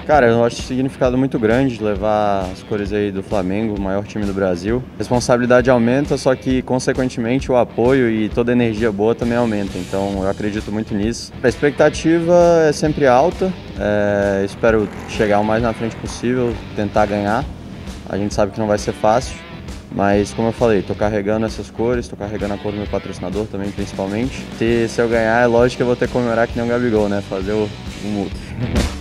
Cara, eu acho significado muito grande levar as cores aí do Flamengo, o maior time do Brasil. A responsabilidade aumenta, só que, consequentemente, o apoio e toda a energia boa também aumenta. Então, eu acredito muito nisso. A expectativa é sempre alta. Espero chegar o mais na frente possível, tentar ganhar. A gente sabe que não vai ser fácil. Mas, como eu falei, tô carregando essas cores, tô carregando a cor do meu patrocinador também, principalmente. Se eu ganhar, é lógico que eu vou ter que comemorar que nem um Gabigol, né? Fazer o mudo.